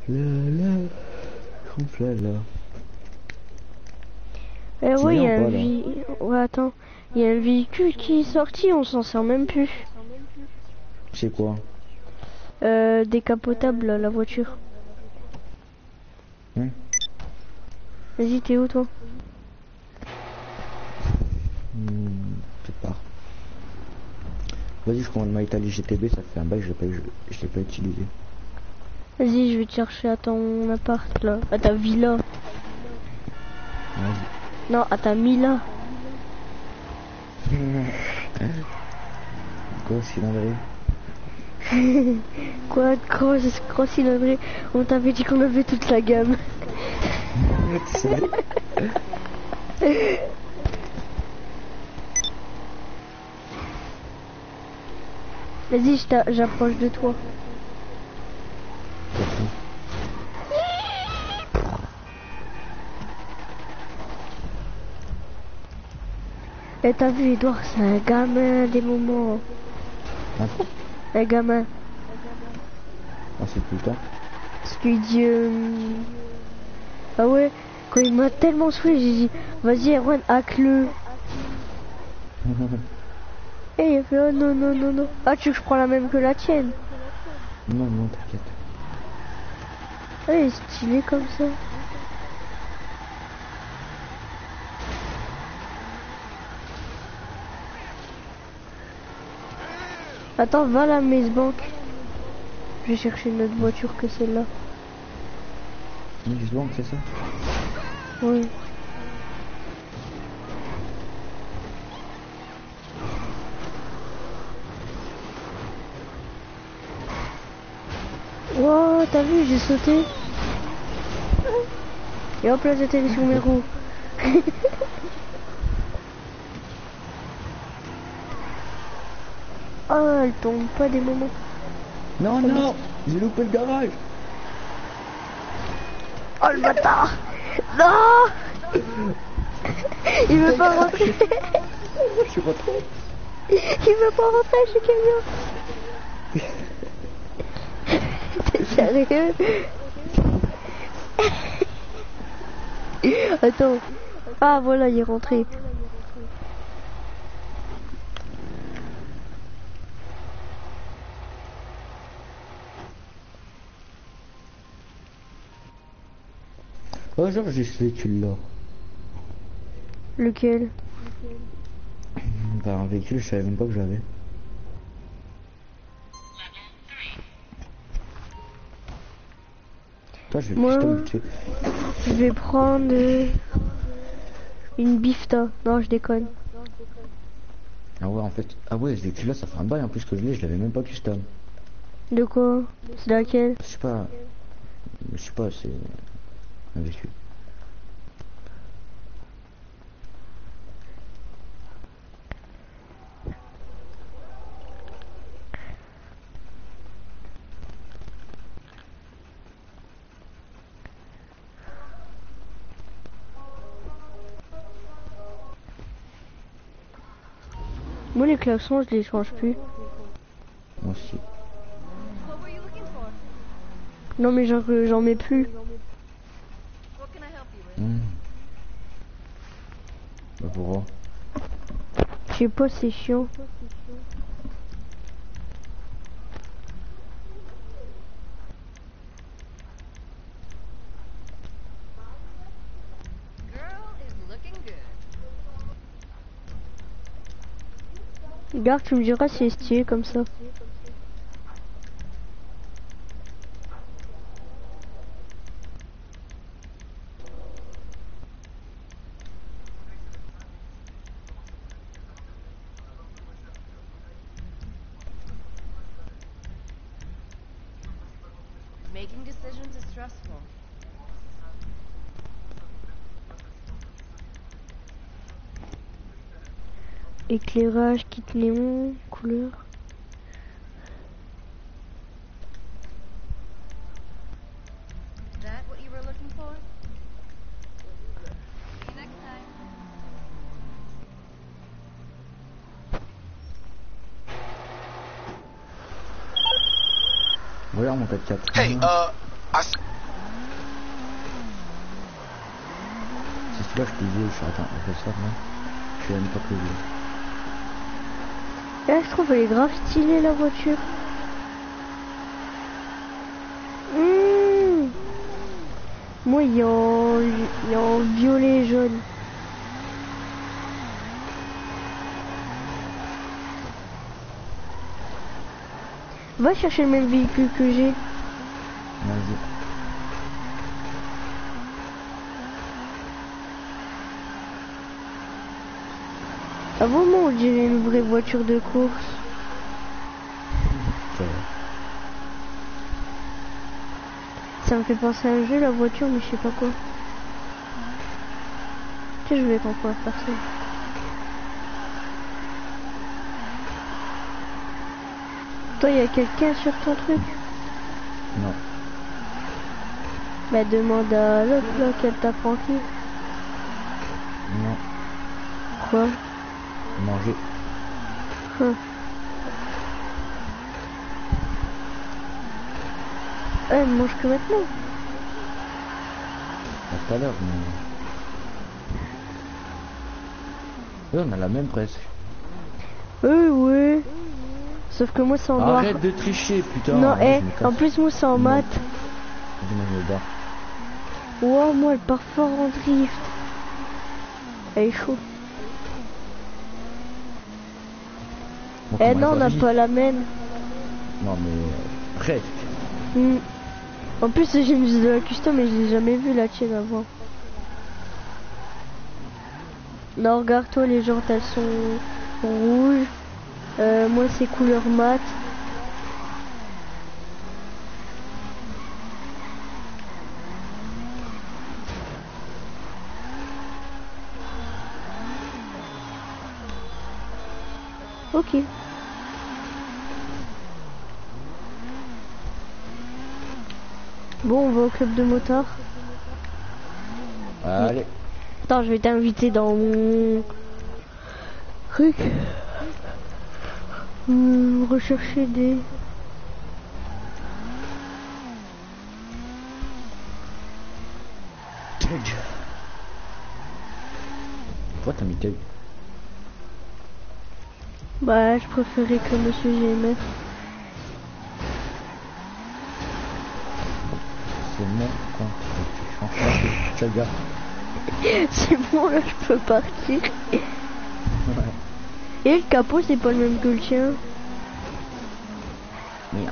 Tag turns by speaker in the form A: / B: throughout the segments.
A: La, la.
B: Eh
A: Tu
B: ouais, il y
A: viens
B: a
A: ou
B: un
A: pas, là?
B: Ouais, attends. Il y a un véhicule qui est sorti, on s'en sert même plus.
A: C'est quoi?
B: Décapotable, là, la voiture.
A: Hein?
B: Vas-y, t'es où, toi?
A: Peut-être pas. Vas-y, je commande ma Italie GTB, ça fait un bail, je l'ai pas utilisé.
B: Vas-y, je vais te chercher à ton appart, là. À ta villa.
A: Vas-y.
B: Non, à ta Mila.
A: Quoi, cylindrée?
B: Quoi, gros cylindré. On t'avait dit qu'on avait toute la gamme.
A: C'est vrai.
B: Vas-y, j'approche de toi. Et t'as vu, Edouard, c'est un gamin des moments.
A: Attends.
B: Un gamin.
A: Ah, c'est plus tard.
B: Parce qu'il dit... Ah ouais, quand il m'a tellement saoulé, j'ai dit, vas-y, Erwan, hack-le. Et il a fait, oh non, non, non, non. Ah, tu veux que je prends la même que la tienne?
A: Non, non, t'inquiète.
B: Ah, il est stylé comme ça. Attends, va à la Maze Bank. Je vais chercher une autre voiture que celle-là.
A: X Bank, c'est ça?
B: Oui. Wow, t'as vu, j'ai sauté. Et hop là, j'étais sur mes roues. Oh, elle tombe pas des moments.
A: Non, non, j'ai loupé le garage.
B: Oh le bâtard. Non. Il veut pas rentrer.
A: Je suis rentré.
B: Il veut pas rentrer chez camion. T'es sérieux? Attends. Ah voilà, il est rentré.
A: Oh, genre, j'ai ce véhicule-là.
B: Lequel?
A: Bah, un véhicule, je savais même pas que j'avais. Toi, je vais
B: Moi,
A: custom vite fait.
B: je vais prendre une bifta. Non, je déconne.
A: Ah ouais, en fait. Ah ouais, ce véhicule-là, ça fait un bail en plus que je l'avais même pas custom.
B: De quoi? C'est laquelle?
A: Je sais pas. Je sais pas, c'est un véhicule.
B: Moi, les klaxons, je les change plus.
A: Moi aussi.
B: Non, mais genre, j'en mets plus.
A: Bah, pourquoi?
B: Je sais pas, c'est chiant. Regarde, tu me diras si c'est stylé comme ça.
C: Making decisions is stressful.
B: Éclairage, kit néon, couleur.
C: That what you were looking for? See you next time.
A: Regarde mon 4x4.
D: Hey,
A: Là, je te dis, attends, je vais ça là. Je sais même pas que je...
B: Là, je trouve elle est grave stylée la voiture. Mmh. Moi, il y a en violet et jaune. Va chercher le même véhicule que j'ai.
A: Vas-y.
B: À un moment, on dirait une vraie voiture de course.
A: Ça va.
B: Ça me fait penser à un jeu, la voiture, mais je sais pas quoi. Tu sais, je vais qu'on pourra faire ça. Toi, il y a quelqu'un sur ton truc?
A: Non.
B: Bah, demande à l'autre, là, qu'elle t'a tranquille.
A: Non.
B: Quoi?
A: Manger.
B: Hum. Elle mange que maintenant.
A: Pas tout à l'heure, mais... on a la même presque.
B: Ouais. Sauf que moi, c'est en noir.
A: Arrête de tricher, putain.
B: Non,
A: Moi, je me casse.
B: en plus, moi, c'est en
A: Non.
B: mat.
A: Dis-moi, je me barre.
B: Wow, moi, elle part fort en drift. Elle est chaud.
A: Bon,
B: Eh
A: comment
B: non, on
A: elle
B: n'a
A: s'habille?
B: pas la même.
A: Non, mais... presque.
B: Hmm. En plus, j'ai une de la custom et je l'ai jamais vu la tienne avant. Non, regarde-toi, les jantes, elles sont rouges. Moi, c'est couleur mat. Ok. Bon, on va au club de motards.
A: Allez.
B: Attends, je vais t'inviter dans mon truc. Rechercher des...
A: Tug. Pourquoi t'as mis Tug?
B: Bah, je préférais que Monsieur GMF.
A: C'est mon compte. Tu changes pas. Tug, gars.
B: C'est bon, là, je peux partir.
A: Ouais.
B: Et le capot, c'est pas le même que le tien.
A: Merde.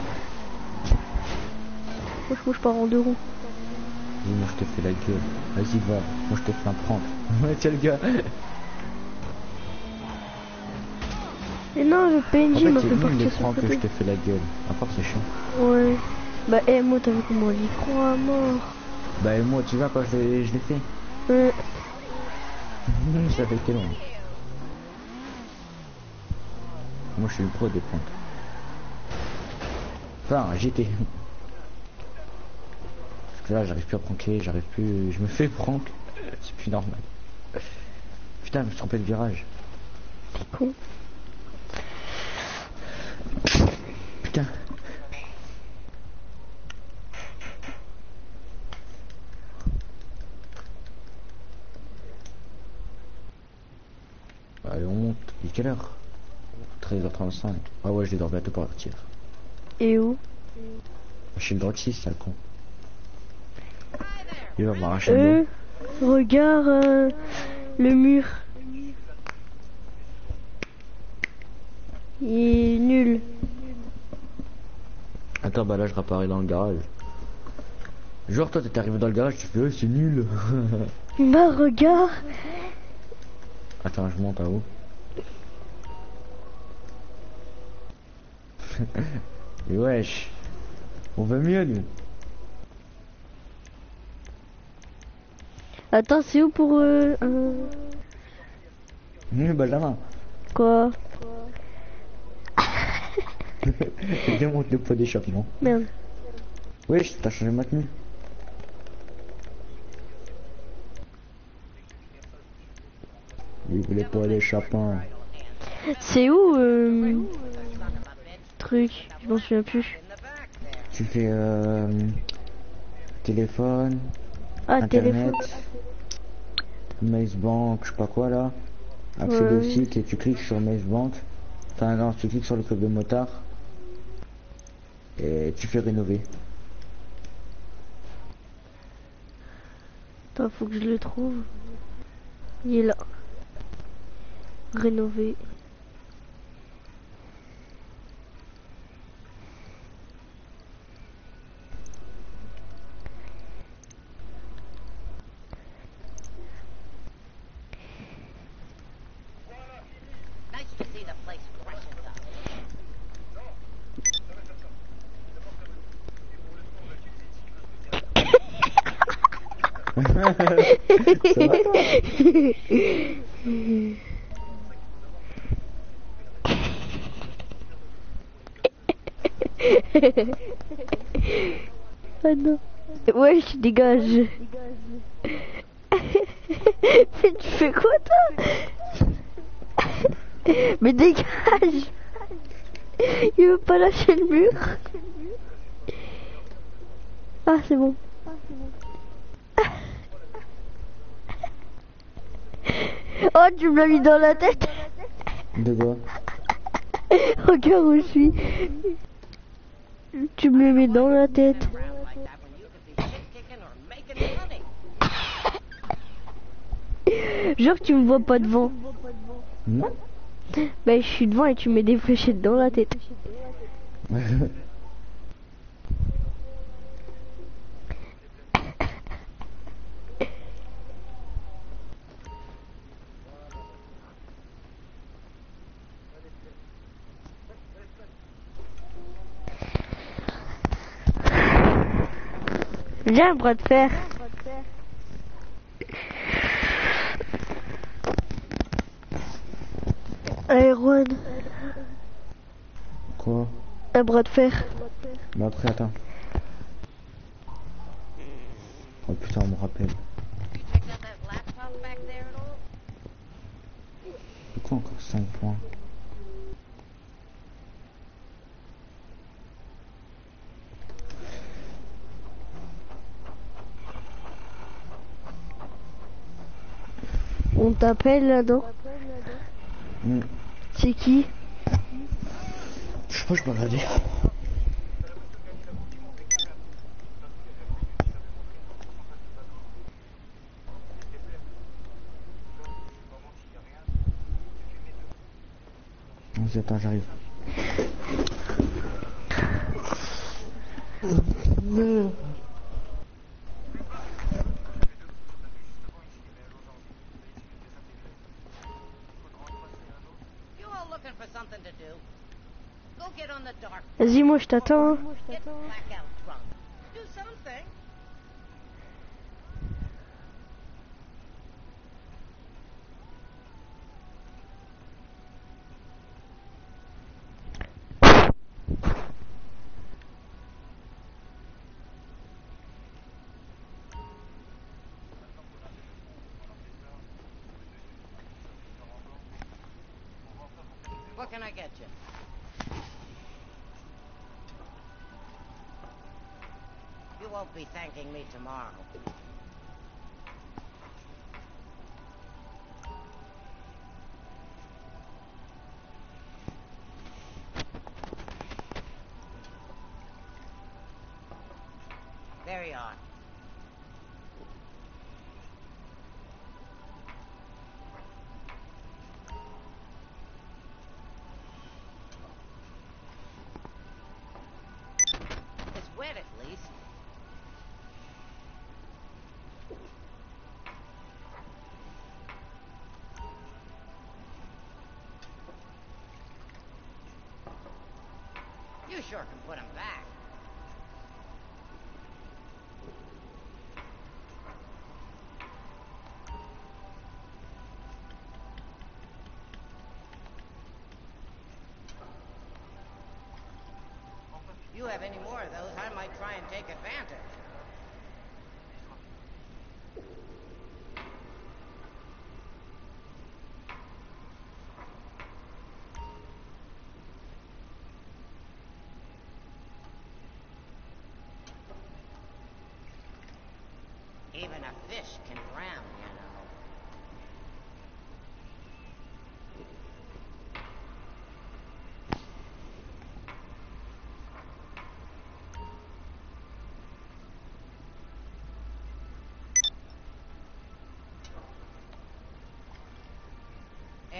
B: Moi, je pars en deux roues.
A: Vas-y, moi je te fais la gueule. Vas-y, va. Moi je te fais un prank. Ouais, tiens le gars.
B: Et non, le
A: En
B: PNJ
A: fait,
B: m'a
A: c'est
B: fait
A: lui les
B: partir sur
A: pranks que je
B: côté.
A: te fais la gueule. À part, c'est chiant.
B: Ouais. Bah, moi, t'as vu comment on y croit à mort.
A: Bah, et moi, tu vois, quand je l'ai fait.
B: Ouais.
A: Ça fait été long. Moi, je suis le pro des pranks. Enfin, j'étais. Parce que là, j'arrive plus à pranker, j'arrive plus. Je me fais prank. C'est plus normal. Putain, je me suis trompé de virage.
B: Con.
A: Putain. Allez, on monte. Il est quelle heure? 13h35. Ah ouais, je vais bientôt partir.
B: Et où?
A: Chez le droxiste, ça le con. Il va m'arracher le dos.
B: Regarde le mur. Il est nul.
A: Attends, bah là, je réapparais dans le garage. Genre, toi, t'es arrivé dans le garage, tu fais, oh, c'est nul.
B: Bah, regarde.
A: Attends, je monte à haut. Et wesh. On va mieux, nous.
B: Attends, c'est où pour
A: Benjamin.
B: Quoi?
A: Démonte le pot d'échappement.
B: Merde.
A: Wesh, t'as changé ma tenue. Il voulait pas d'échappement.
B: C'est où truc? Je m'en souviens plus.
A: Tu fais téléphone,
B: Ah,
A: internet.
B: téléphone.
A: Maze Bank, je sais pas quoi là. Accéder au
B: Ouais.
A: site et tu cliques sur Maze Bank. Enfin non, tu cliques sur le club de motard. Et tu fais rénover.
B: Attends, faut que je le trouve. Il est là. Rénover.
D: Nice to see the place freshened up.
A: Ça va toi?
B: Ah non. Ouais, je dégage. Mais tu fais quoi toi? Mais dégage. Il veut pas lâcher le mur. Ah, c'est bon. Oh, tu me l'as mis dans la tête.
A: De quoi?
B: Regarde où je suis. Tu me le mets dans la tête.
D: Around like that when you could be shit kicking or making money.
B: Genre, tu me vois pas devant.
A: Non.
B: Ben, je suis devant et tu mets des fléchettes dans la tête. J'ai un bras de fer. Allez, Juan,
A: Quoi?
B: un bras de fer.
A: Mais après attends. Oh putain on me rappelle.
D: You checked out that laptop back there at all?
A: Pourquoi encore 5 points?
B: On t'appelle là-dedans.
A: Hmm.
B: C'est qui?
A: Je sais pas, je peux regarder. Vas-y, attends, j'arrive.
D: You all looking for something to do? Go get on the dark.
B: Vas-y, moi je t'attends.
D: Get blackout drunk. Do something. What can I get you? You won't be thanking me tomorrow. There you are. It's wet at least. You sure can put 'em back. You have any more of those, I might try and take advantage. Even a fish can drown, you know.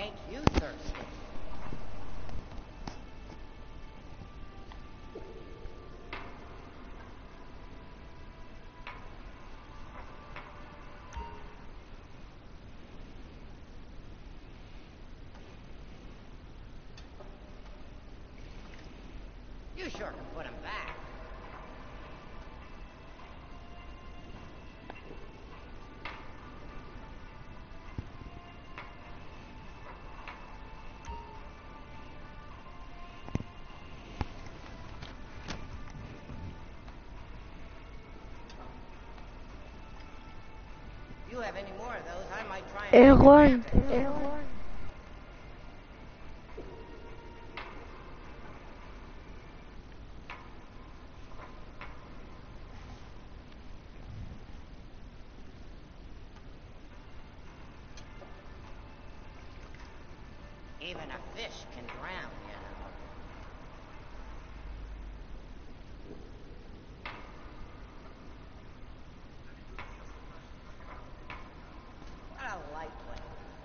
D: makes you thirsty? You sure can put him back. If you have any more of those, I might try and...
B: Juan.
D: Even a fish can drown, you know. What a lightweight.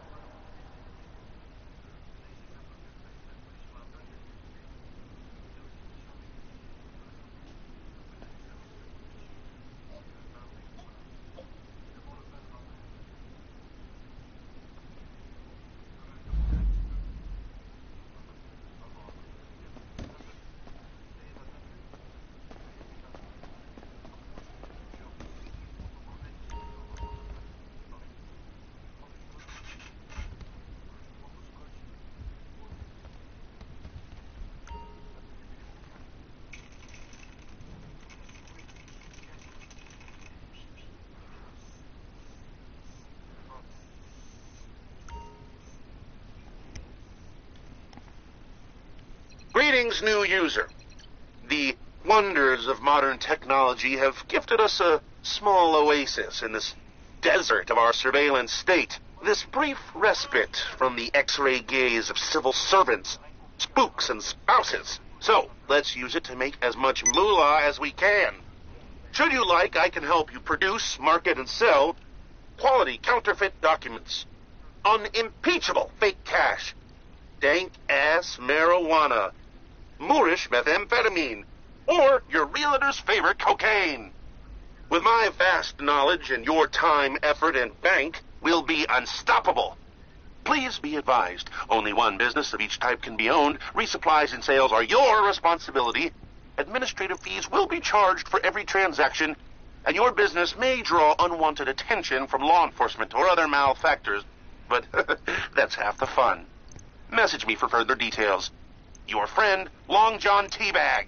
E: Greetings, new user. The wonders of modern technology have gifted us a small oasis in this desert of our surveillance state. This brief respite from the X-ray gaze of civil servants, spooks, and spouses. So, let's use it to make as much moolah as we can. Should you like, I can help you produce, market, and sell quality counterfeit documents, unimpeachable fake cash, dank-ass marijuana, Moorish methamphetamine, or your realtor's favorite cocaine. With my vast knowledge and your time, effort, and bank, we'll be unstoppable. Please be advised, only one business of each type can be owned. Resupplies and sales are your responsibility. Administrative fees will be charged for every transaction, and your business may draw unwanted attention from law enforcement or other malefactors, but that's half the fun. Message me for further details. Your friend, Long John Teabag.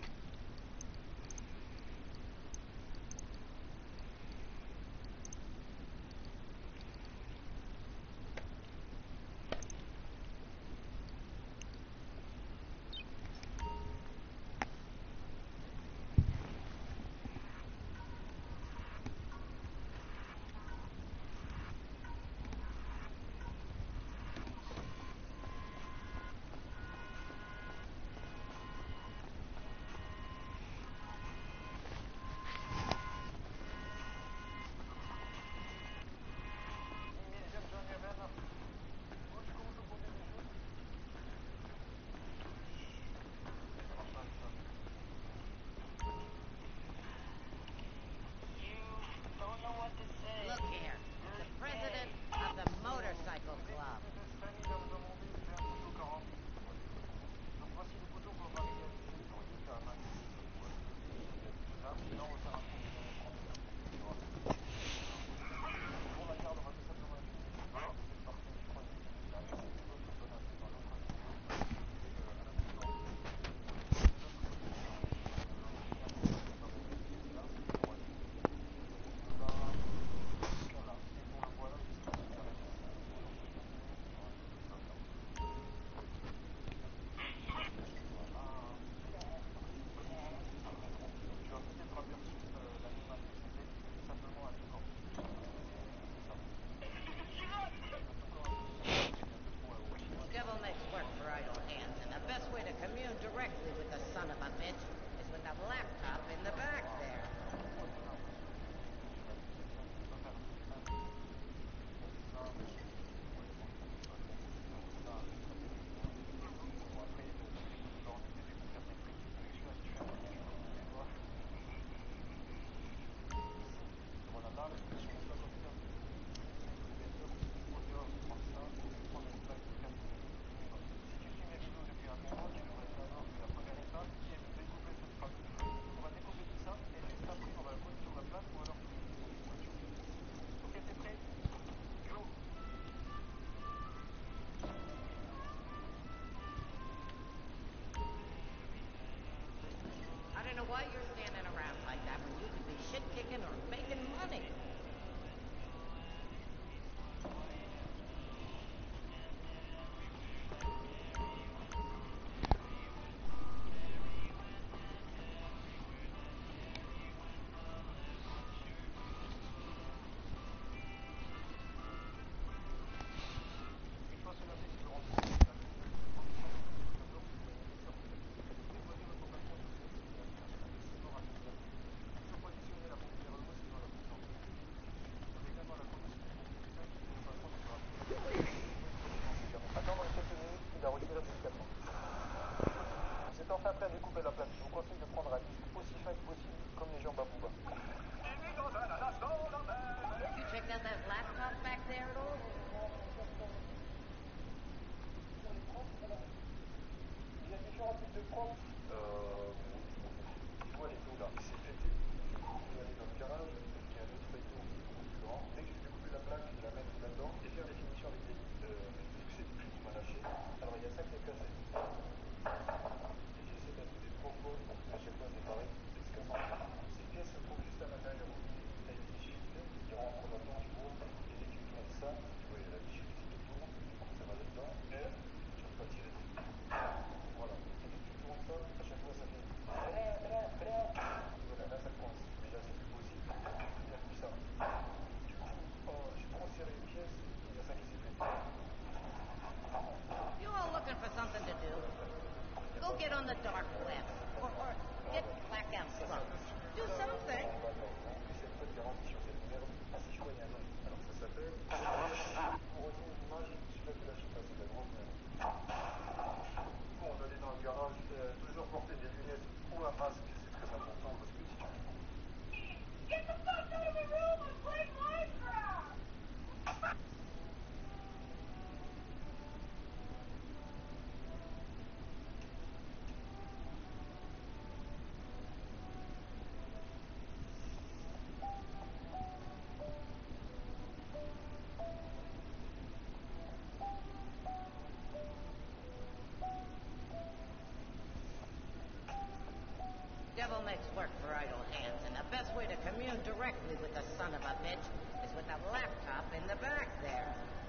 D: devil makes work for idle hands, and the best way to commune directly with the son of a bitch is with a laptop in the back there.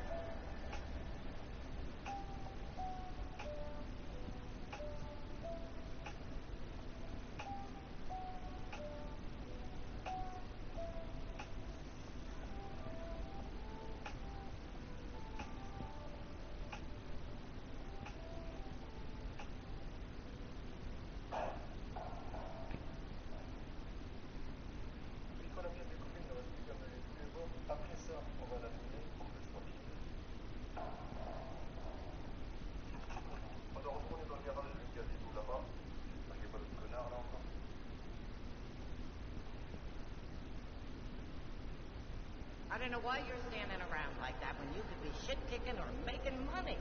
D: I don't know why you're standing around like that when you could be shit kicking or making money.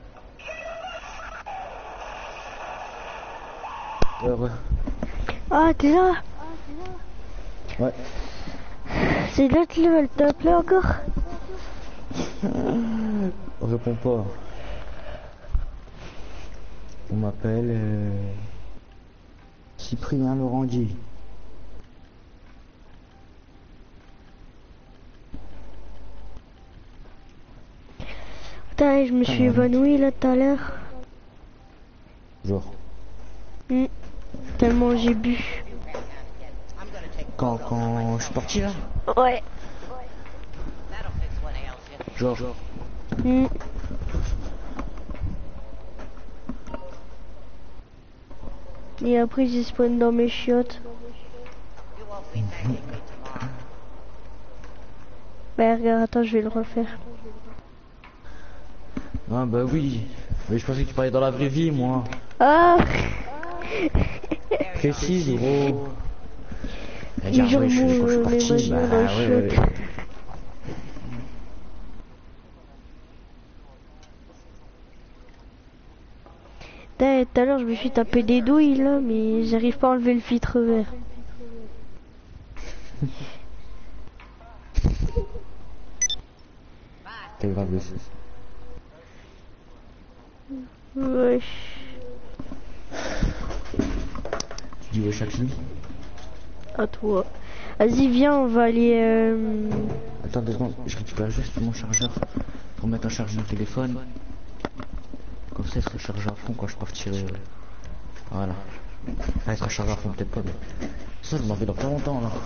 A: Ouais.
B: Ah, t'es là?
A: Ouais.
B: C'est l'autre level, t'as appelé encore?
A: On répond pas. On m'appelle Cyprien Laurentier.
B: Putain, je me suis évanoui là tout à l'heure.
A: Genre.
B: Tellement j'ai bu.
D: I'm gonna take
A: Quand je suis parti là.
B: Ouais.
D: that'll fix what ails you.
A: Genre.
B: Et après j'ai spawn dans mes chiottes.
D: You won't be thanking me tomorrow.
B: Bah regarde, attends, je vais le refaire.
A: Ah bah oui. Mais je pensais que tu parlais dans la vraie vie moi.
B: Ah.
A: Précise gros.
B: Les gens
A: ouais, quand je suis
B: les
A: parti,
B: voisins dans le
A: ouais.
B: choc. Putain, tout à l'heure je me suis tapé des douilles là, mais j'arrive pas à enlever le filtre vert.
A: C'est grave aussi.
B: Wesh.
A: Tu dis wesh à qui?
B: À toi. Vas-y, viens, on va aller.
A: Attends 2 secondes, je récupère juste mon chargeur pour mettre en charge mon téléphone. Comme ça il sera chargé à fond quand je partirai. Voilà. Ah, il sera chargé à fond peut-être pas, mais ça je m'en vais dans pas longtemps là.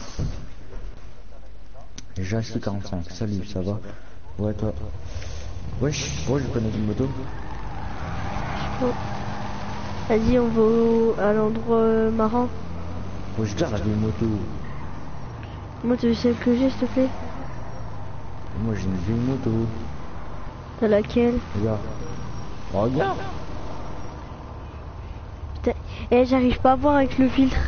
A: Déjà 45, salut, ça va? Ouais toi. Wesh, ouais je connais une moto.
B: Oh. Vas-y, on va à l'endroit marrant.
A: Wesh, regarde la vieille moto.
B: Moi, tu veux celle que j'ai, s'il te plaît?
A: Moi j'ai une vieille moto.
B: T'as laquelle?
A: Regarde. Regarde.
B: Putain, eh, j'arrive pas à voir avec le filtre.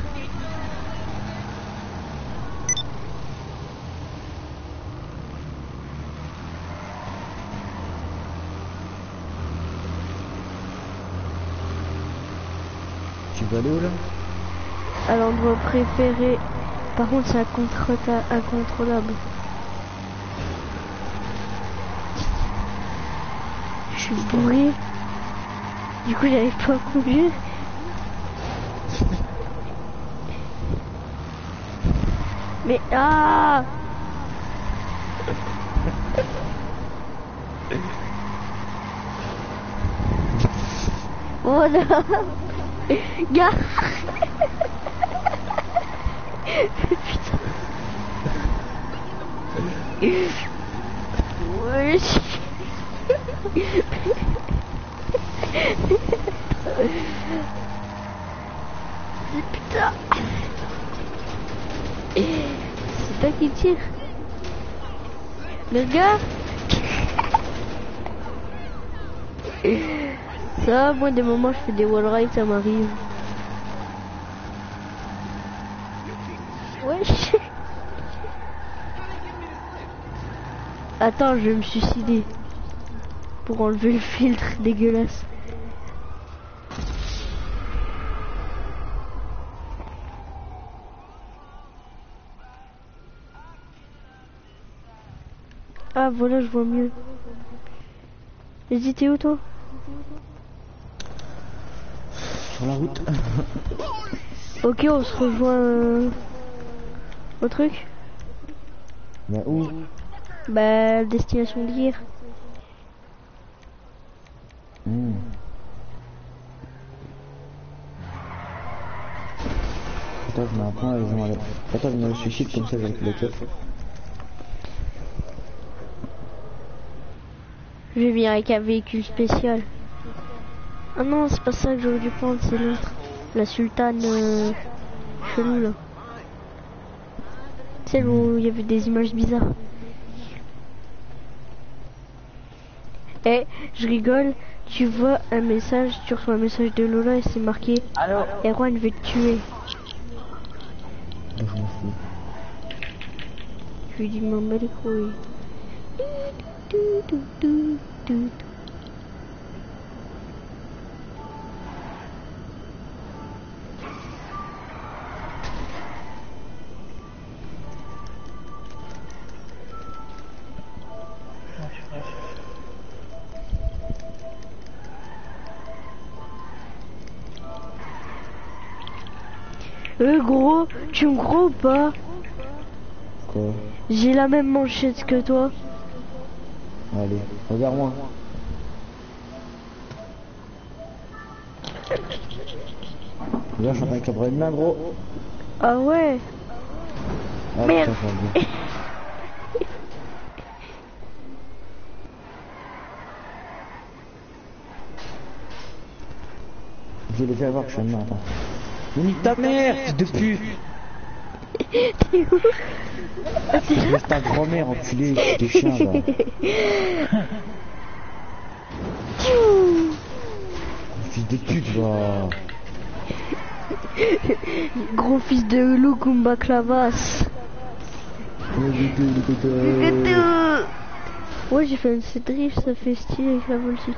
A: Tu veux aller où là?
B: À l'endroit préféré. Par contre, c'est incontrôlable. Je suis bourré. Du coup, j'arrive pas à conduire. Mais ah! Voilà. Gars. Putain. Wesh. Putain. C'est toi qui tire. Le gars. Ça, moi des moments je fais des wall rides, ça m'arrive. Wesh. Attends, je vais me suicider pour enlever le filtre dégueulasse. Ah voilà, je vois mieux. Vas-y, t'es où toi?
A: Sur la route.
B: Ok, on se rejoint au truc.
A: Bah où?
B: Bah, destination d'hier.
A: Attends, je mets un point et je m'enlève. Attends, je me suicide comme ça avec le keuf.
B: Je vais venir avec un véhicule spécial. Ah non, c'est pas ça que j'aurais dû prendre, c'est l'autre. La sultane chelou là. Celle où il y avait des images bizarres. Eh, je rigole, tu vois un message, tu reçois un message de Lola et c'est marqué
F: Allô?
B: Erwan veut te tuer.
A: Je m'en fous.
B: Je lui dis m'en bats les couilles. Gros, tu me crois ou pas?
A: Quoi?
B: J'ai la même manchette que toi.
A: Allez, regarde-moi. Regarde, je suis en train de cabrer une main, gros.
B: Ah ouais.
A: Ah,
B: Merde.
A: putain, ça va bien. Je l'ai fait avoir que je suis une main, attends. Mais nique ta mère, fils de pute!
B: T'es où?
A: Laisse ta grand-mère, enculé, de chien, là. Fils de pute, va.
B: Gros fils de loup combat clavasse. Ouais, j'ai fait une drift, ça fait stylé avec la Voltic.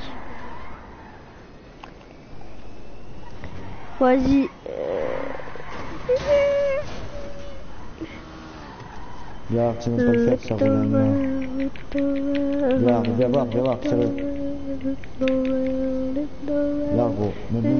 B: Vas-y.
A: Regarde, tu vas pas le faire, ça roule à main. Regarde, viens voir, sérieux. Regarde, gros.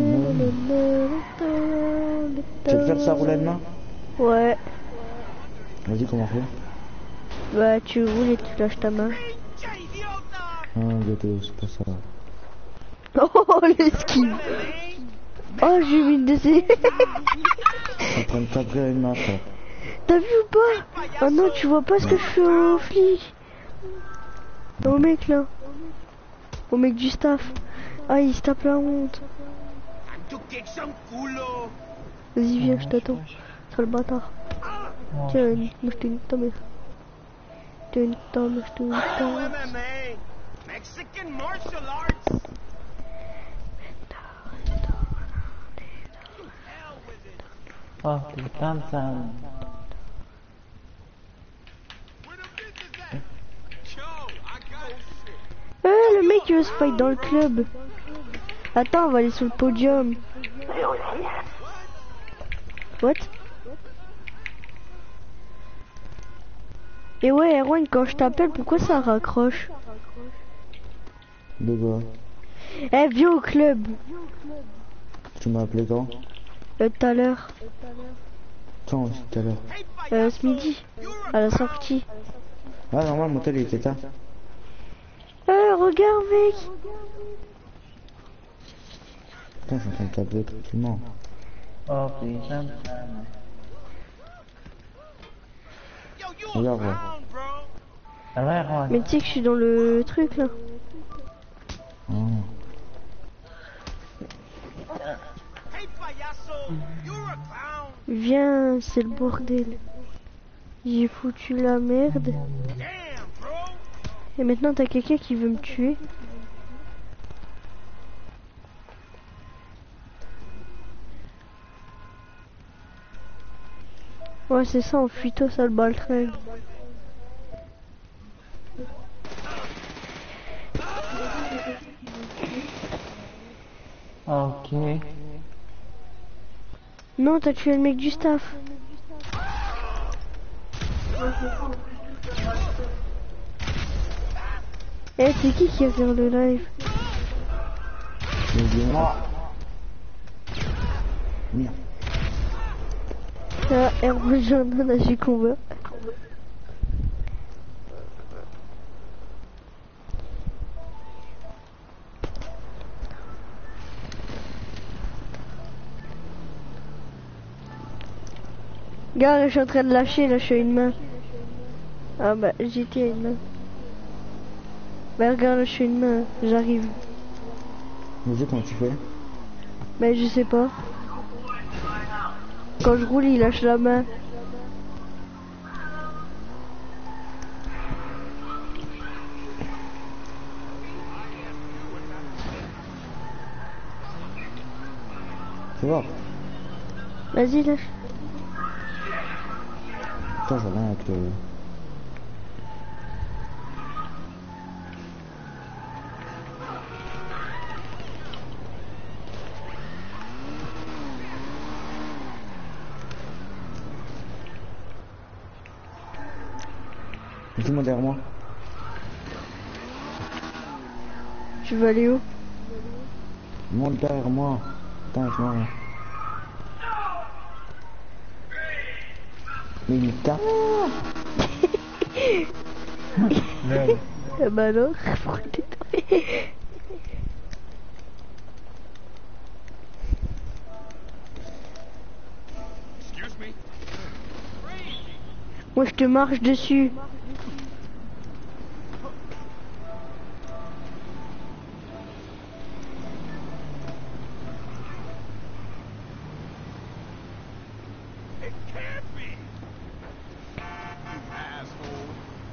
A: Tu veux le faire, ça roule à main?
B: Ouais.
A: Vas-y, comment on fait?
B: Bah, tu roules et tu lâches ta main.
A: Ah, gâteau, c'est pas ça.
B: Oh, l'esquive. Oh, j'ai mis une de ces...
A: Je suis en train de cabrer une main, frère.
B: T'as vu ou pas? Oh non, tu vois pas ce que je fais au flic. Au mec là. Au mec du staff. Ah, il se tape la honte. Vas-y, viens, je t'attends. Sale bâtard. Tiens, moi je te nique ta mère. Je te nique ta mère, je te nique ta mère.
G: Mexican martial arts.
F: Oh putain de ça.
B: Le mec il veut se fight dans le club. Attends, on va aller sur le podium. What? Et ouais, Erwan, quand je t'appelle, pourquoi ça raccroche?
A: De quoi?
B: Eh, viens au club.
A: Tu m'as appelé quand?
B: Tout à l'heure.
A: Quand aussi tout à l'heure?
B: Ce midi. À la sortie.
A: Ah, normal, mon tel il était tard.
B: Regarde, mec.
A: Putain, je suis en train de t'appeler tranquillement.
F: Oh putain de ça.
A: Regarde, ouais.
F: Ça va, Erwan?
B: Mais tu sais que je suis dans le truc là.
A: Oh.
B: Viens, c'est le bordel. J'ai foutu la merde. Et maintenant t'as quelqu'un qui veut me tuer. Ouais, c'est ça, on fuit toi, sale baltringue.
F: Ok.
B: Non, t'as tué le mec du staff. Eh, c'est qui a fait le live?
A: Mais dis-moi. Merde.
B: Ah, Hervé Jardin a su combat. Regarde, je suis en train de lâcher, là, je suis à une main. Ah bah, j'étais à une main. Bah regarde, là, je suis à une main, j'arrive.
A: Vas-y, comment tu fais?
B: Mais je sais pas. Quand je roule, il lâche la main.
A: Fais voir.
B: Vas-y, lâche.
A: Attends, je reviens avec le... Tout le monde derrière moi.
B: Tu veux aller où?
A: Monte derrière moi. Putain, je m'en... Mais il tape.
F: Merde.
B: Ah bah alors, pourquoi t'es tombé?
G: Excuse me.
B: Moi je te marche dessus.
G: It can't be. You asshole.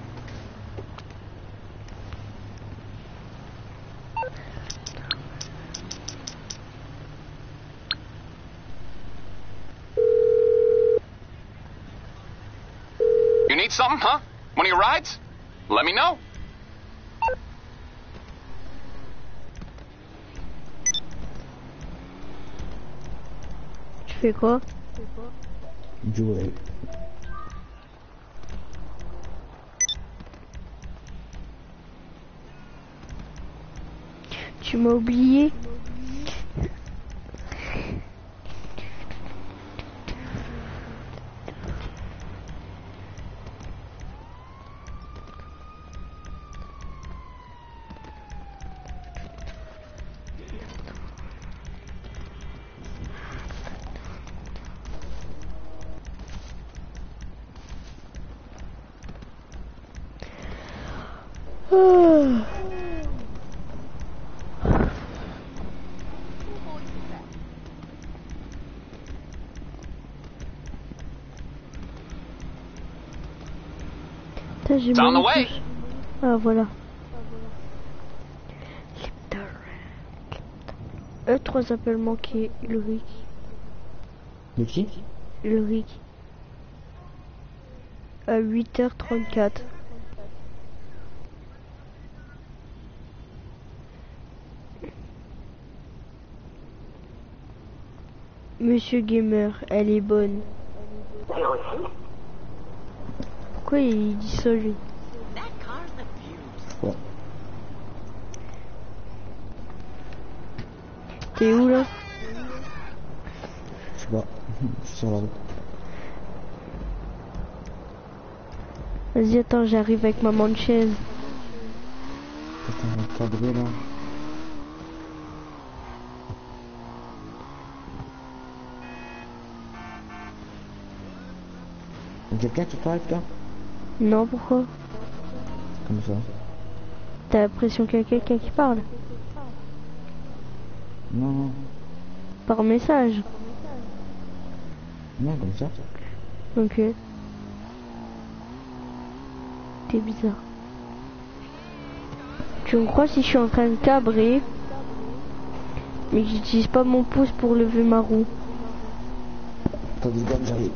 H: You need something, huh? One of your rides? Let me know.
B: Tu fais quoi?
A: Jouer.
B: Tu m'as oublié? Ah. Putain, j'ai
H: It's on the
B: mal au
H: way.
B: pouce. Ah voilà. Trois appels manqués, Ulrich.
A: De qui?
B: Ulrich. À 8h34. Monsieur Gamer, elle est bonne. Pourquoi il dit ça lui?
D: That car's abused.
A: Ouais.
B: T'es où là?
A: Je sais pas. Je suis sur la route.
B: Vas-y, attends, j'arrive avec ma main de chaise.
A: Putain, on va cadrer là. Y'a quelqu'un qui t'arrive toi?
B: Non, pourquoi?
A: Comme ça.
B: T'as l'impression qu'il y a quelqu'un qui parle?
A: Non, non.
B: Par message?
A: Non, comme ça.
B: Ok. T'es bizarre. Tu me crois si je suis en train de cabrer, mais que j'utilise pas mon pouce pour lever ma roue?
A: Attends 10 secondes, j'arrive.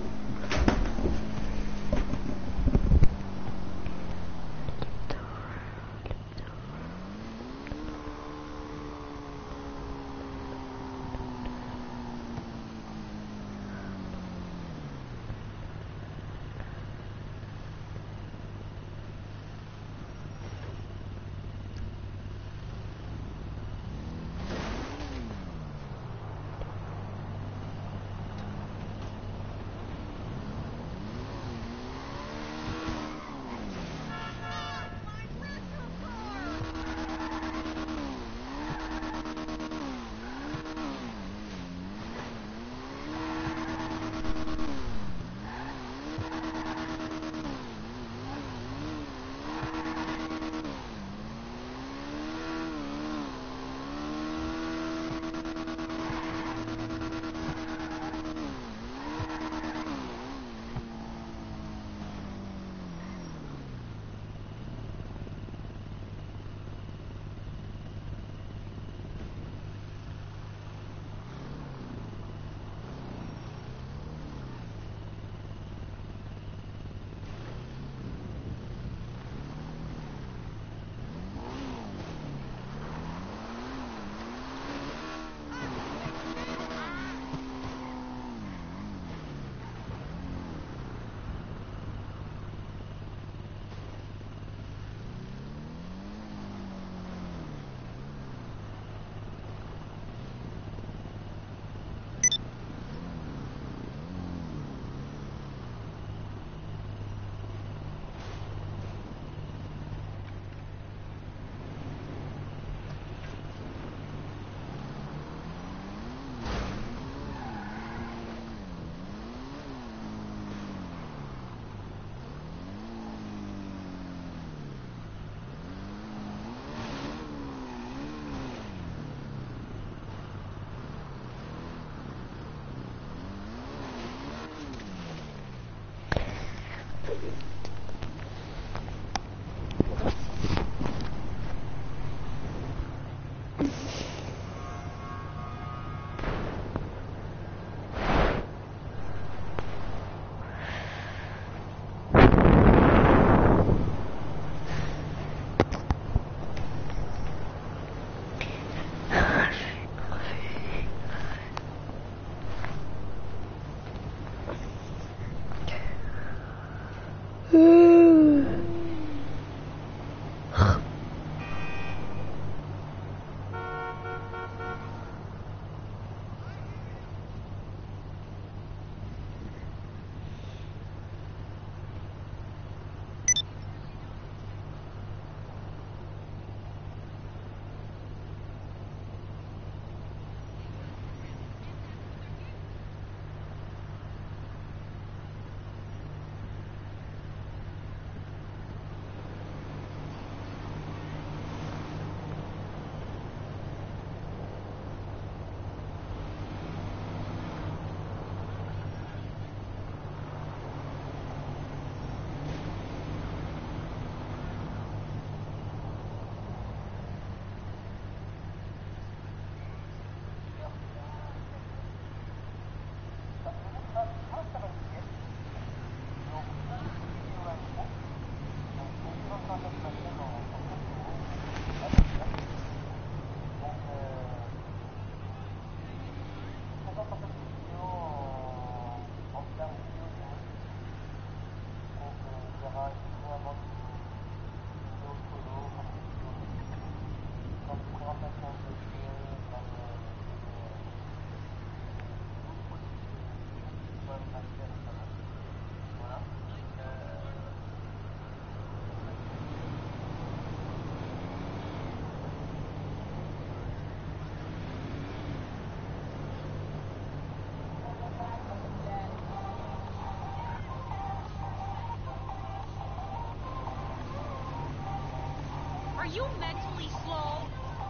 I: Are you mentally slow?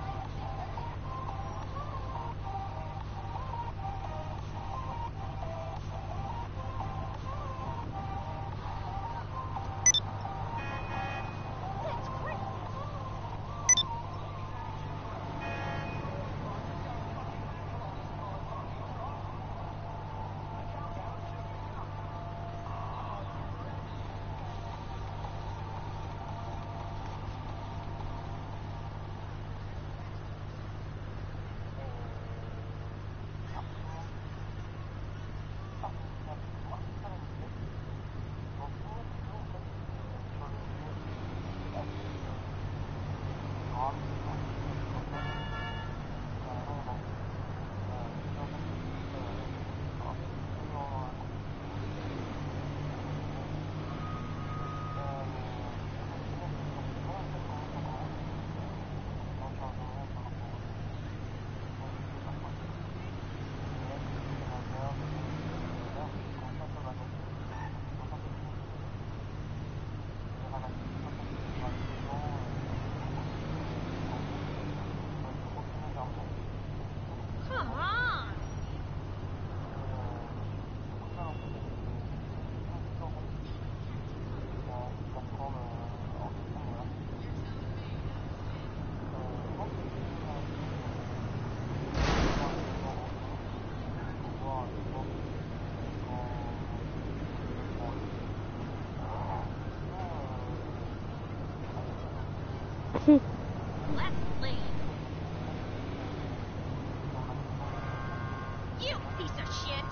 I: Come on! Left lane. You piece of shit!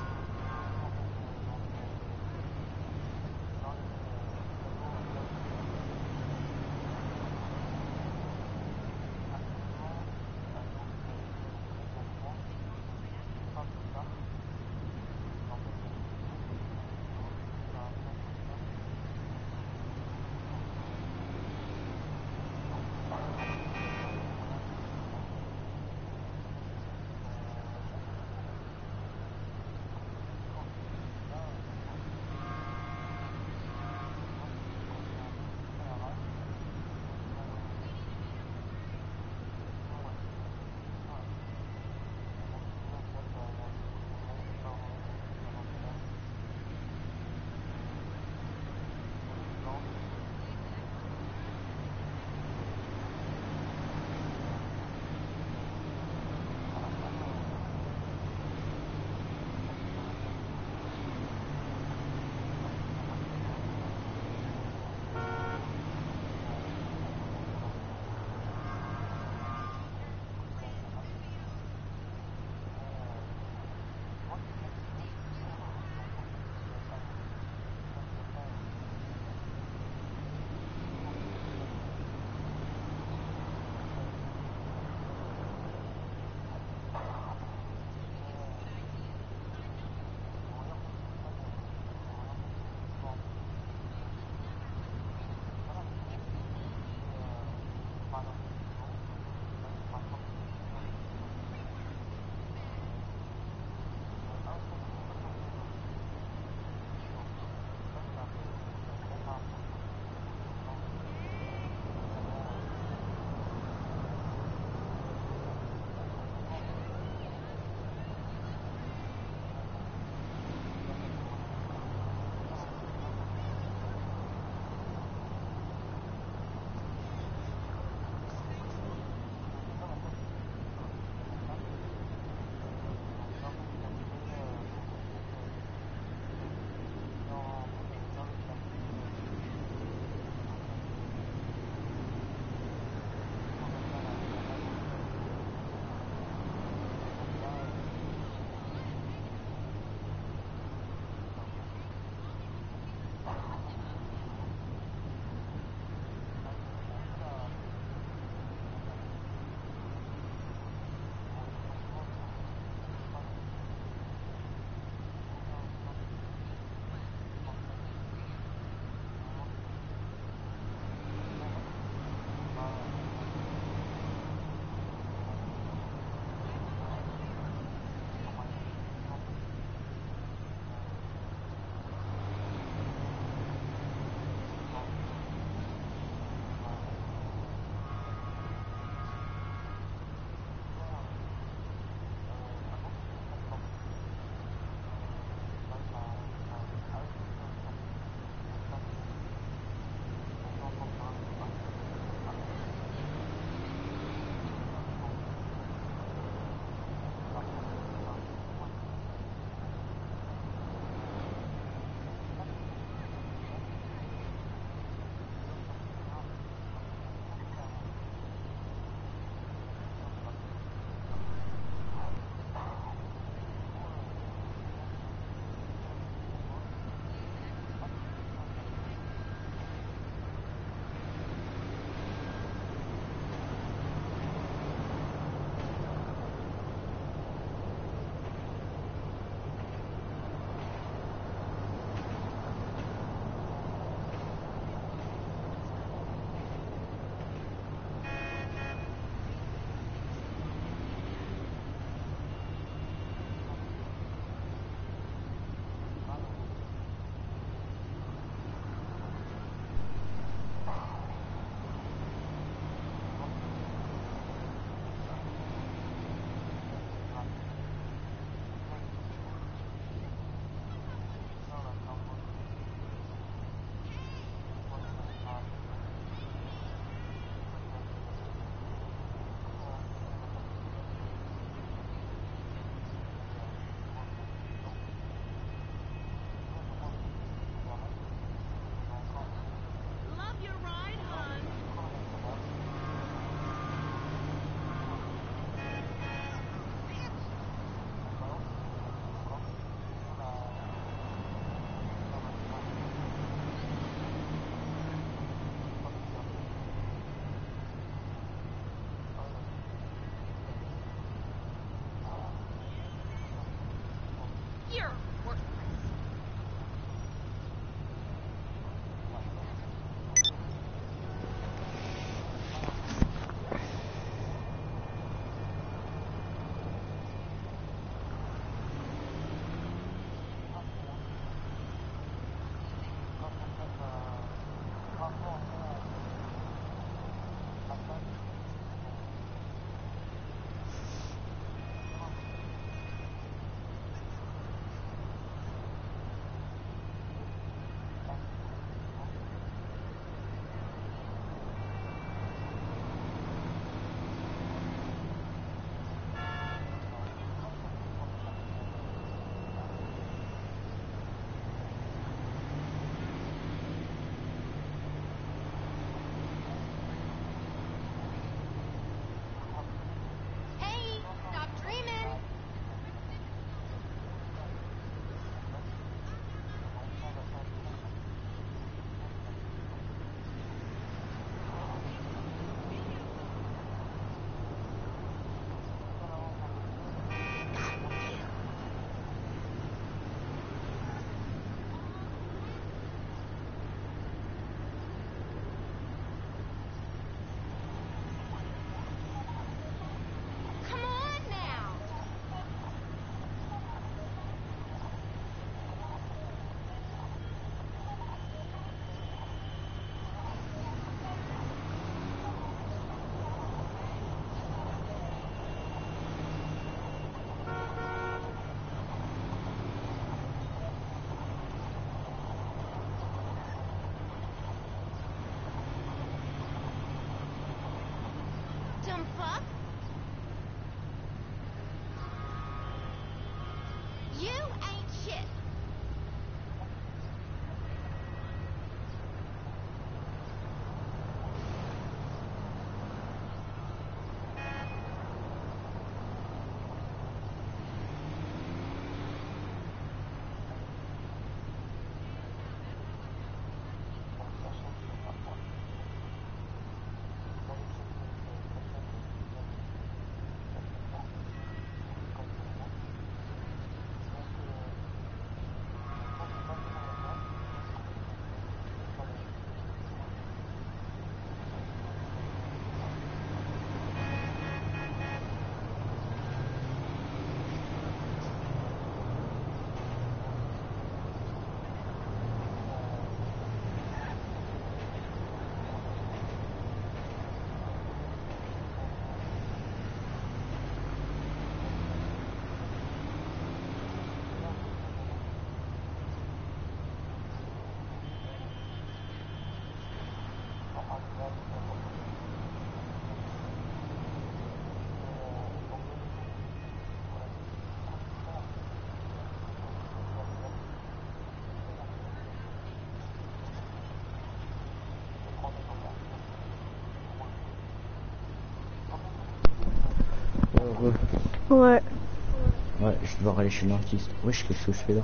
B: Ouais.
A: Ouais, je vais devoir aller chez l'artiste. Wesh, qu'est-ce que je fais là?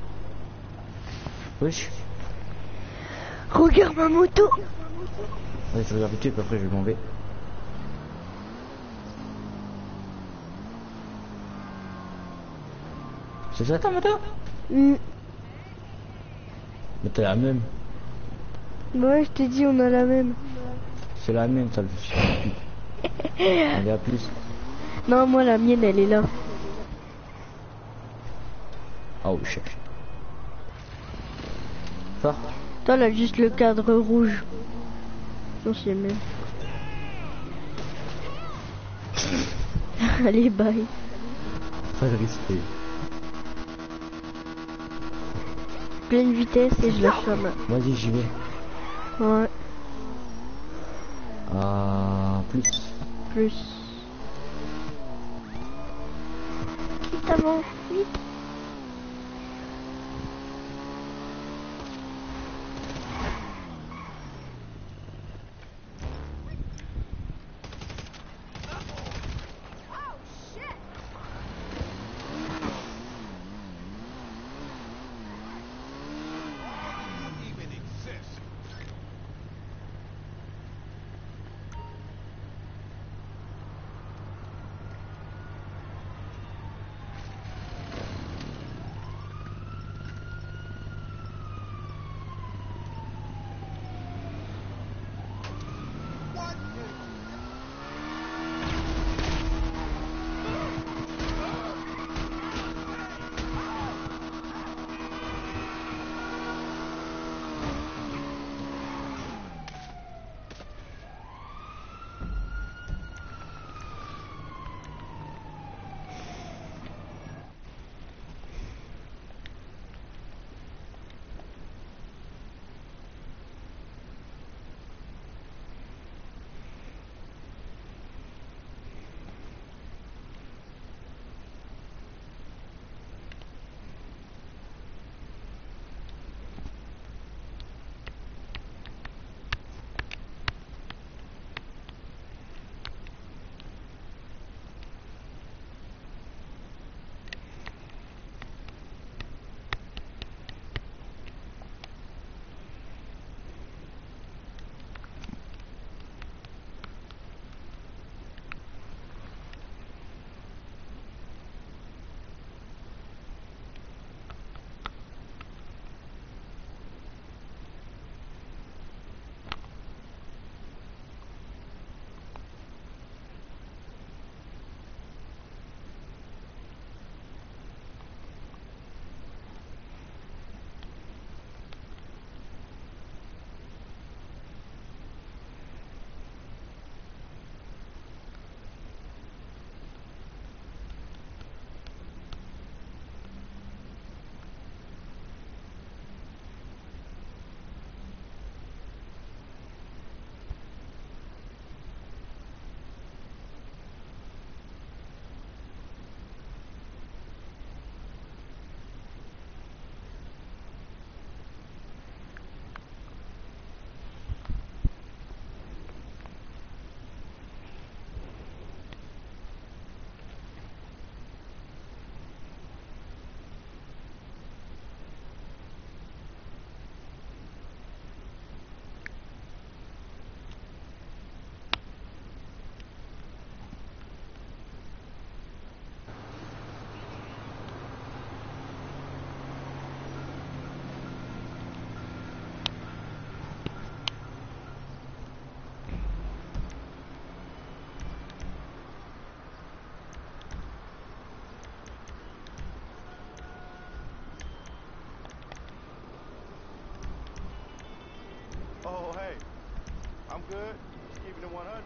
A: Wesh.
B: Regarde ma moto.
A: Ouais, je regarde vite fait, puis après je m'en vais. C'est ça ta moto?
B: Mm.
A: Mais t'as la même.
B: Ouais, je t'ai dit, on a la même.
A: C'est la même, ça le fait. Elle est à plus.
B: Non, moi, la mienne, elle est là.
A: Oh, je cherche. Ça?
B: Toi, elle a juste le cadre rouge. Non, c'est le même. Allez, bye.
A: Pas de respect.
B: Pleine vitesse et je lâche la main.
A: Vas-y, j'y vais.
B: Ouais,
A: Plus.
B: plus. Vite avant, vite.
G: Even exist. Oh, hey, I'm good. Just keeping it 100.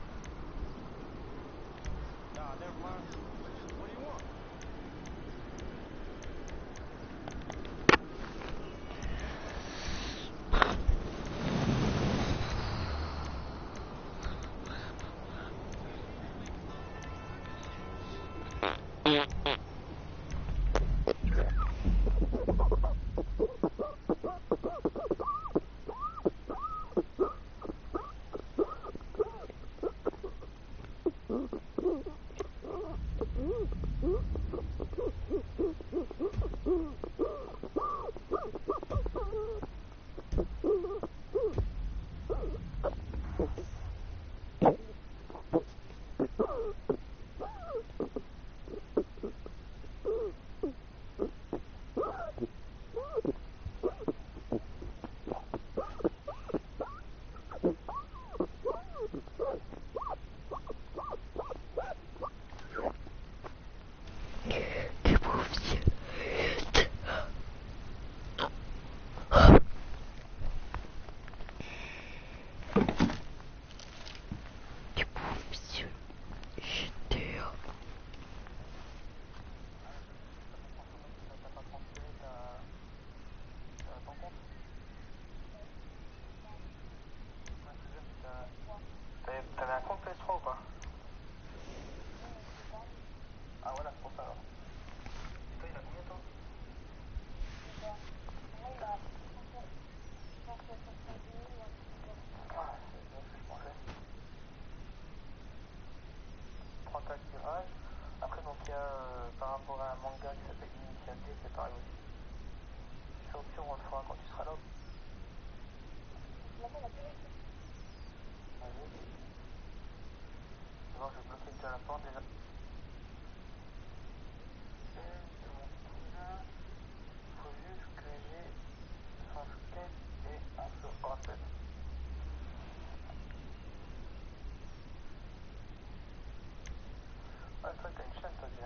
G: Nah, never mind. What do you want?
F: à la porte déjà. Et de mon cousin, faut juste que j'ai son skate et on se rappelle. Ah, toi, t'as une chaîne, toi, Dylan.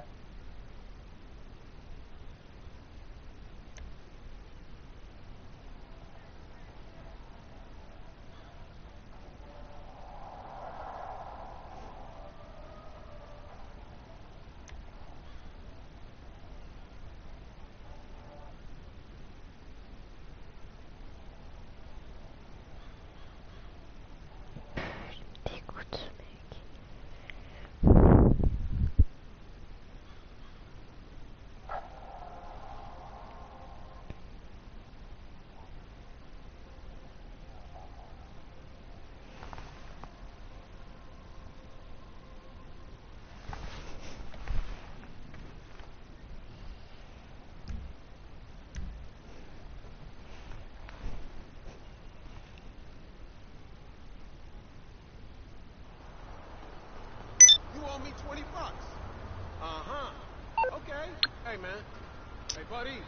B: T'écoutes, mec.
J: You owe me $20. Uh-huh. Okay. Hey, man. Hey, buddy.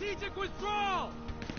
J: Strategic withdrawal!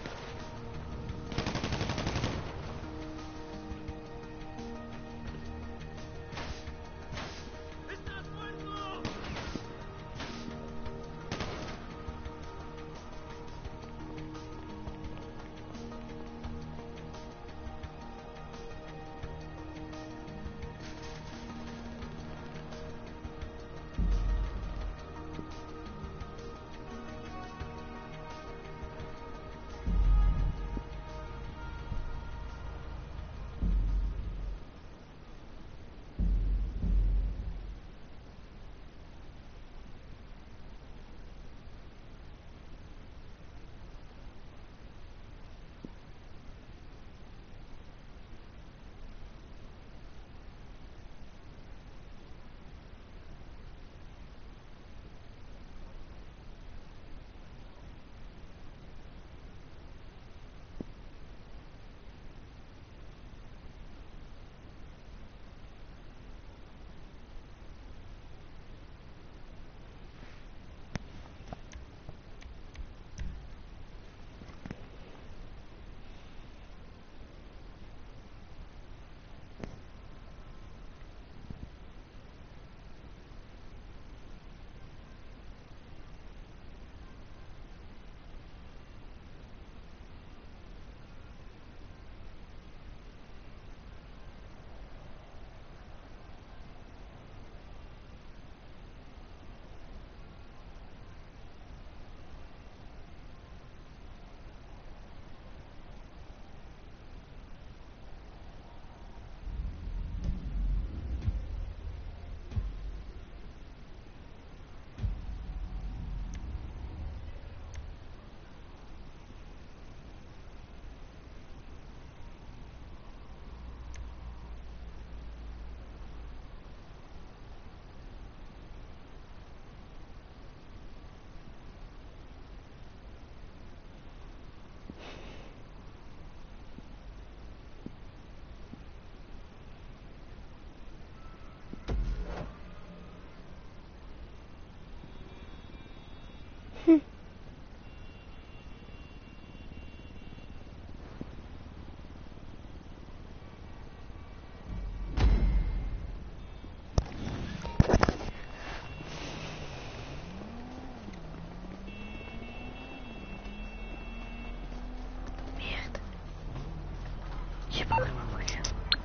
B: J'ai pas pris ma voiture.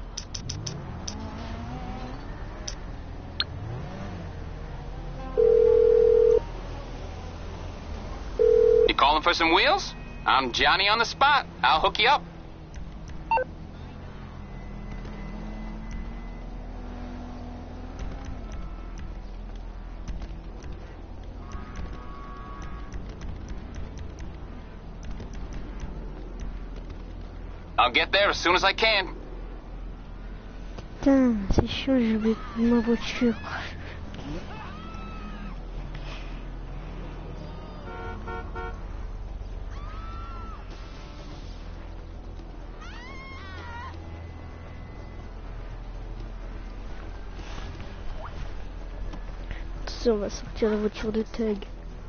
H: You calling for some wheels? I'm Johnny on the spot. I'll hook you up. I'll get there as soon as I can.
B: Putain, c'est chiant, j'ai oublié ma voiture. Attention, on va sortir la voiture de Tug.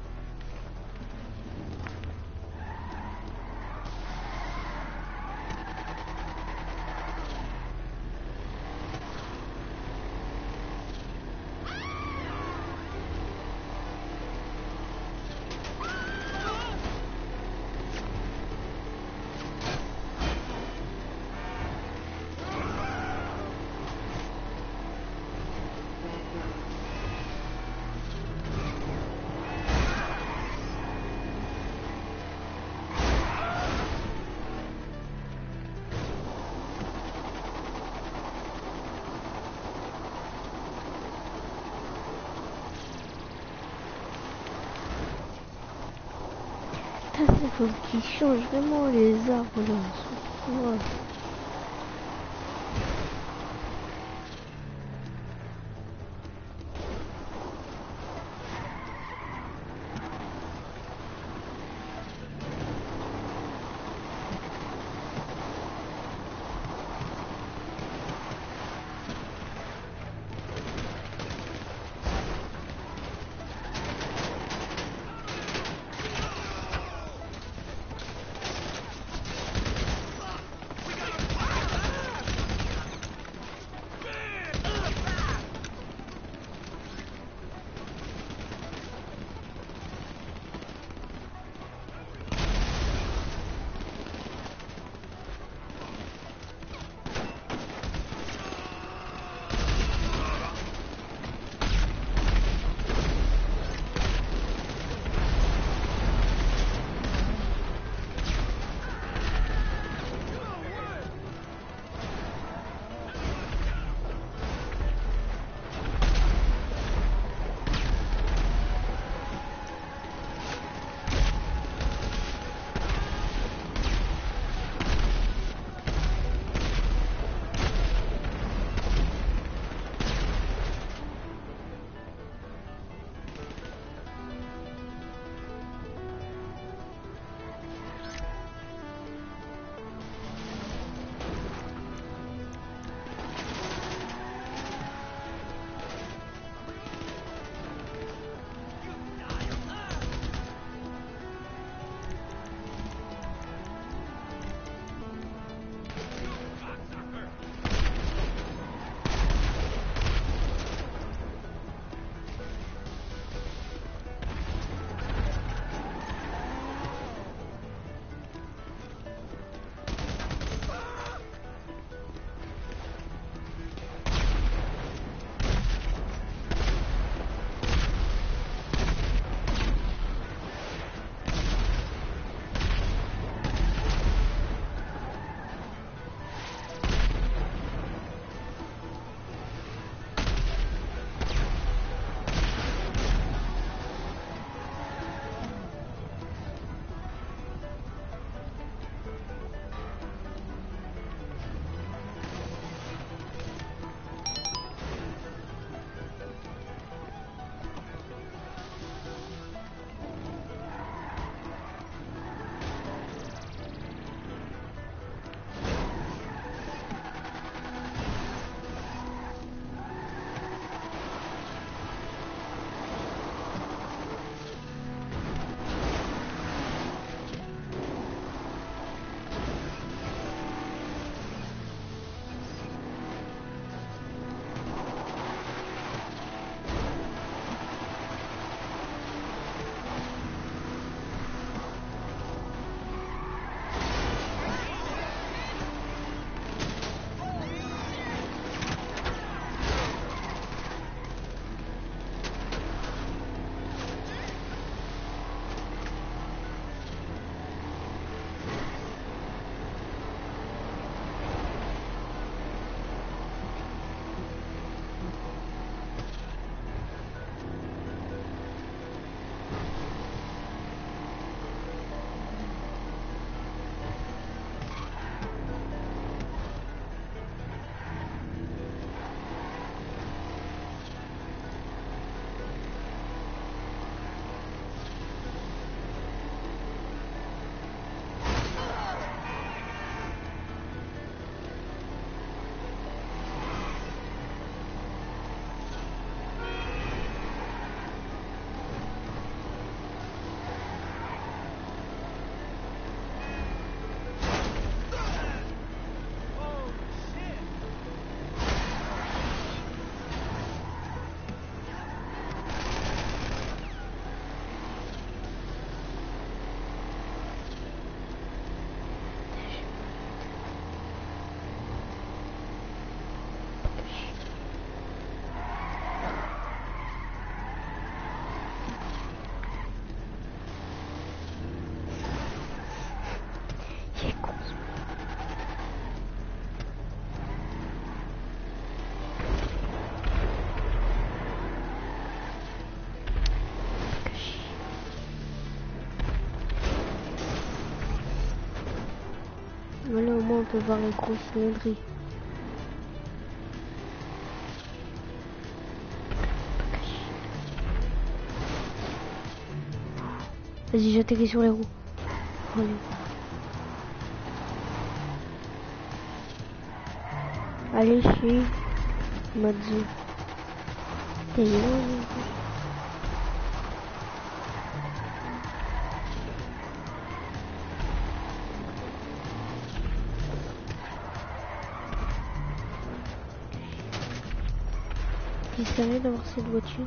B: Il faut qu'ils changent vraiment les arbres là. Ouais. Voilà, au moins on peut voir les grosses cylindries. Vas-y, j'atterris sur les roues. Allez. Allez, suis. Matsu. T'es là, il serait d'avoir cette voiture.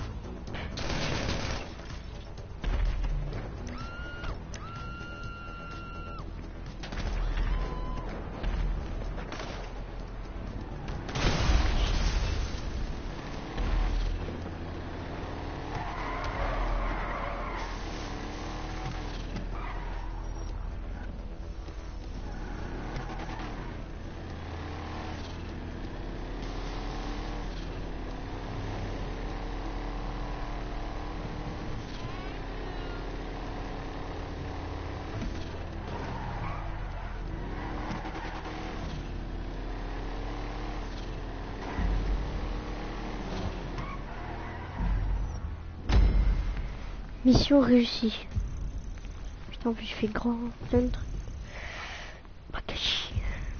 B: Mission réussie. Putain, en plus je fais grand, plein de trucs. Pakashi.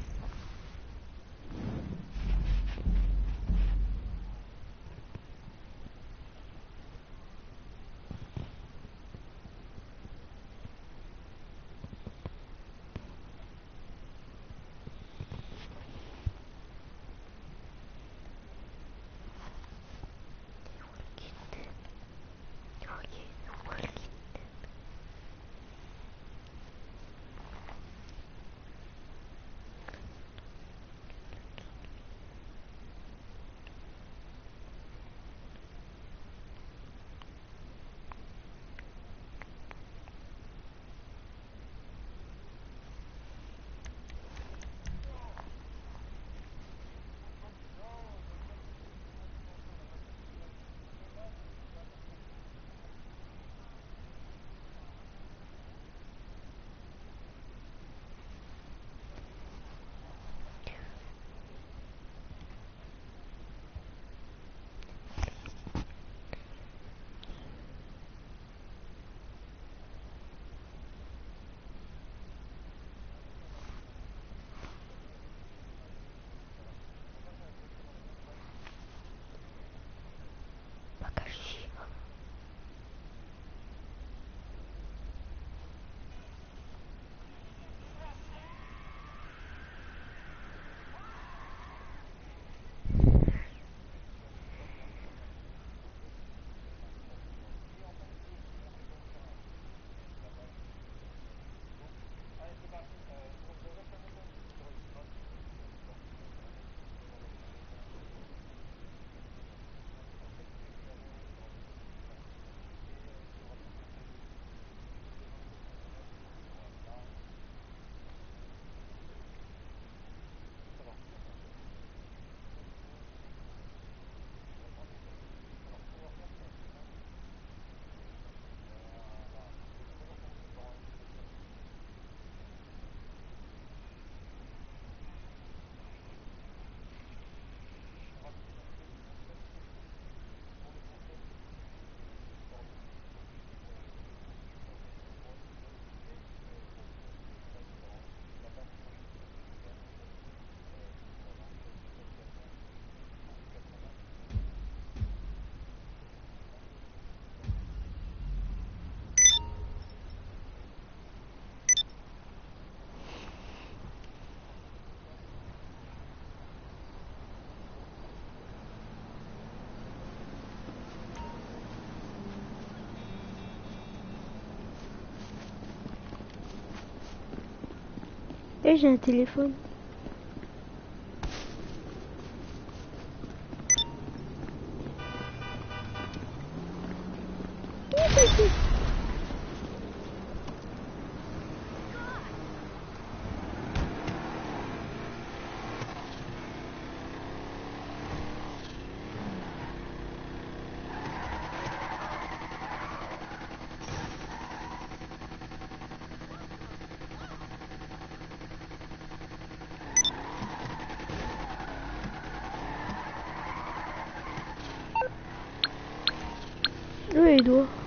B: Et j'ai un téléphone. il doit.